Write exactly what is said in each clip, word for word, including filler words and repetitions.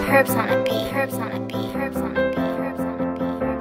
Purps on a beat, Purps on a beat, Purps on a beat, Purps on a beat, Purps on a beat,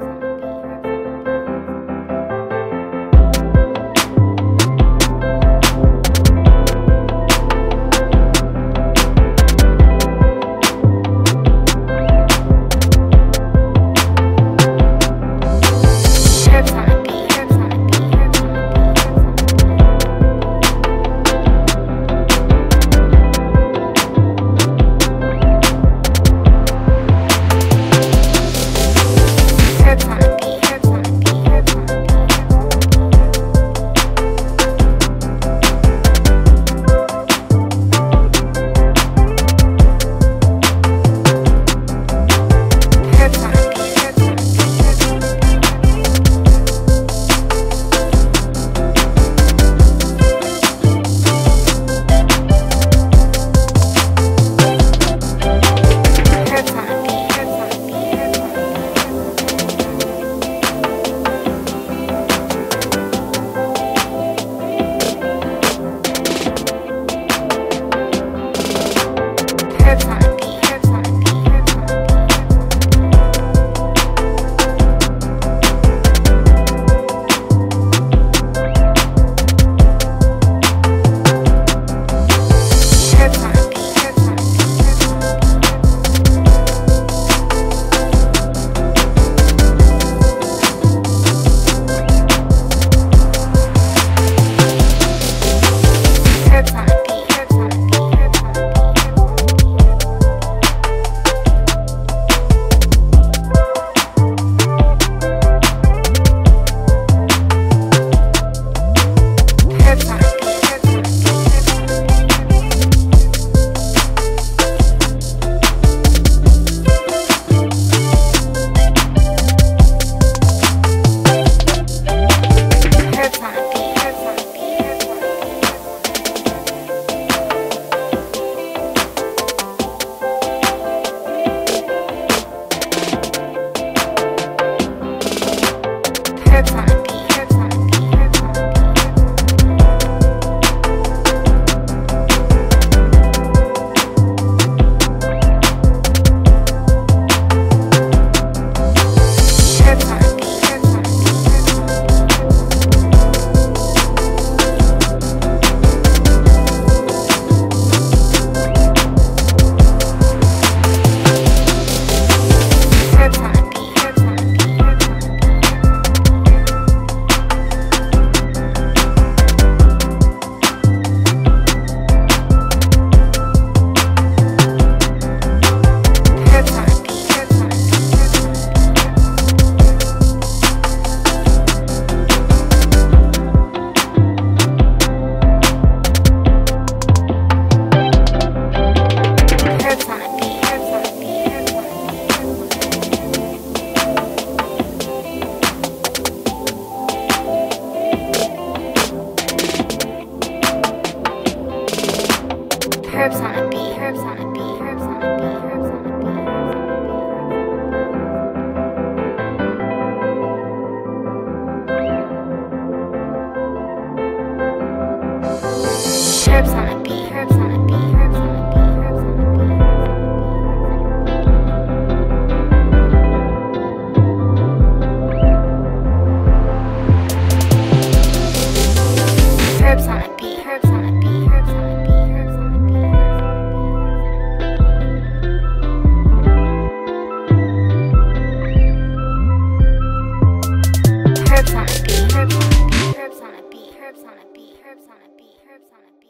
Purps on a beat, Purps on a beat, Purps on a beat, Purps on a beat, Purps on a beat, Purps on a beat, Purps on a beat, Purps on a beat, Purps on a beat, Purps on a beat, Purps on a beat. Purps on a beat, Purps on a beat, Purps on a beat, Purps on a beat, Purps on a beat, Purps on a beat.